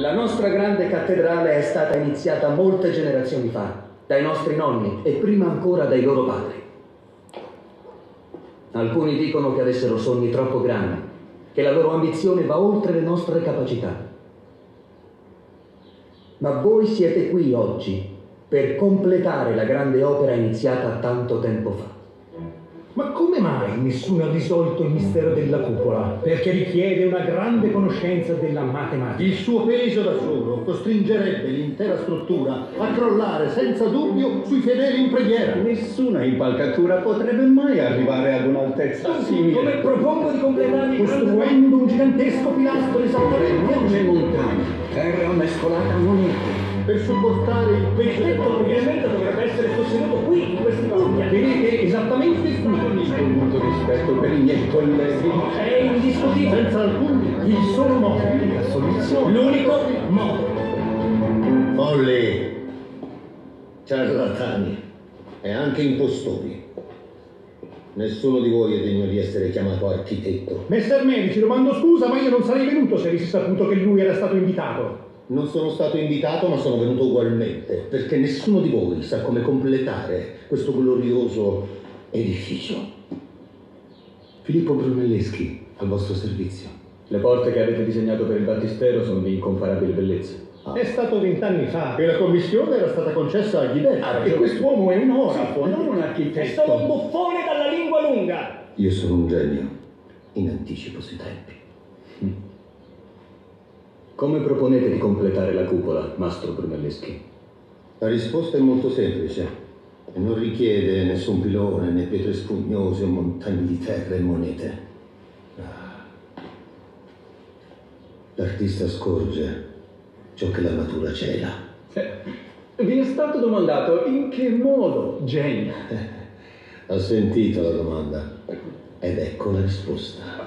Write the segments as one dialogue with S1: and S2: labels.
S1: La nostra grande cattedrale è stata iniziata molte generazioni fa, dai nostri nonni e prima ancora dai loro padri. Alcuni dicono che avessero sogni troppo grandi, che la loro ambizione va oltre le nostre capacità. Ma voi siete qui oggi per completare la grande opera iniziata tanto tempo fa.
S2: Ma come mai nessuno ha risolto il mistero della cupola? Perché richiede una grande conoscenza della matematica.
S3: Il suo peso da solo costringerebbe l'intera struttura a crollare senza dubbio sui fedeli in preghiera.
S4: Nessuna impalcatura potrebbe mai arrivare ad un'altezza simile.
S2: Come propongo di completarli costruendo un gigantesco pilastro esaurente
S1: Come montagne, terra mescolata a monete.
S3: Per supportare il peso del
S2: l'orientamento dovrebbe essere sostenuto qui, in questi punti. Vedete esattamente il punto.
S4: Con molto rispetto per i miei colleghi.
S2: È indiscutibile.
S3: senza alcun
S2: Il solo modo.
S4: La soluzione.
S2: L'unico modo.
S3: folli, ciarlatani e anche impostori. Nessuno di voi è degno di essere chiamato architetto.
S2: Messer Medici, domando scusa, ma io non sarei venuto se avessi saputo che lui era stato invitato.
S3: Non sono stato invitato, ma sono venuto ugualmente, perché nessuno di voi sa come completare questo glorioso edificio. Filippo Brunelleschi, al vostro servizio.
S1: Le porte che avete disegnato per il battistero sono di incomparabile bellezza.
S2: È stato 20 anni fa.
S3: E la commissione era stata concessa a Ghiberto.
S2: E quest'uomo è un orafo, non un architetto.
S5: È solo un buffone dalla lingua lunga.
S3: Io sono un genio, in anticipo sui tempi.
S1: Come proponete di completare la cupola, Mastro Brunelleschi?
S3: La risposta è molto semplice e non richiede nessun pilone, né pietre spugnose o montagne di terra e monete. L'artista scorge ciò che la natura cela.
S1: Vi è stato domandato in che modo, genio?
S3: Ha sentito la domanda ed ecco la risposta.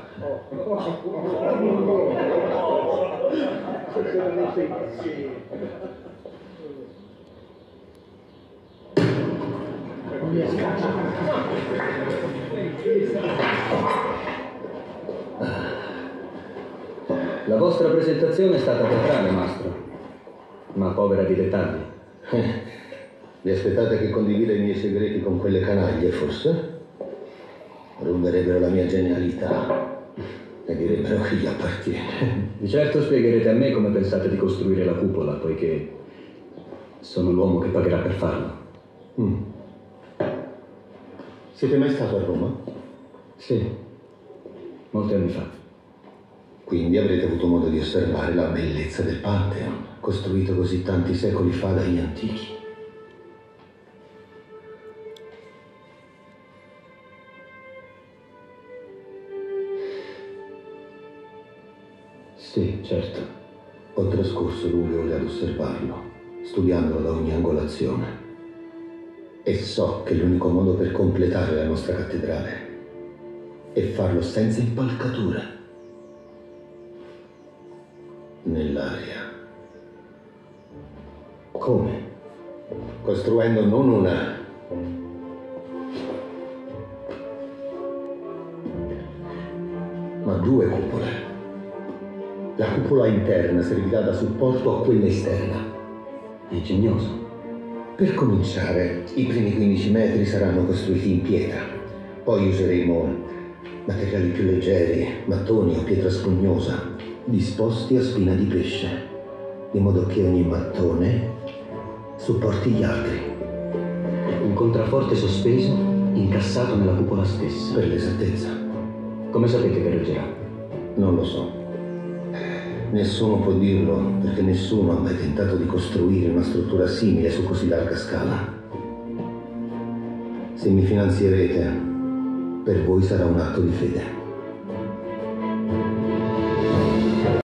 S1: La vostra presentazione è stata teatrale, mastro, ma povera di dettagli.
S3: Vi aspettate che condivida i miei segreti con quelle canaglie, forse? Ruberebbero la mia genialità e direbbero che gli appartiene.
S1: Di certo spiegherete a me come pensate di costruire la cupola, poiché sono l'uomo che pagherà per farlo.
S3: Siete mai stato a Roma?
S1: Sì, molti anni fa.
S3: Quindi avrete avuto modo di osservare la bellezza del Pantheon, costruito così tanti secoli fa dagli antichi.
S1: Sì, certo.
S3: Ho trascorso lunghe ore ad osservarlo, studiandolo da ogni angolazione. E so che l'unico modo per completare la nostra cattedrale è farlo senza impalcature. Nell'aria.
S1: Come?
S3: Costruendo non una, ma due cupole. La cupola interna servirà da supporto a quella esterna.
S1: È ingegnoso.
S3: Per cominciare, i primi 15 metri saranno costruiti in pietra. Poi useremo materiali più leggeri, mattoni o pietra spugnosa, disposti a spina di pesce, in modo che ogni mattone supporti gli altri.
S1: Un contrafforte sospeso, incassato nella cupola stessa.
S3: Per l'esattezza.
S1: Come sapete che reggerà?
S3: Non lo so. Nessuno può dirlo, perché nessuno ha mai tentato di costruire una struttura simile su così larga scala. Se mi finanzierete, per voi sarà un atto di fede.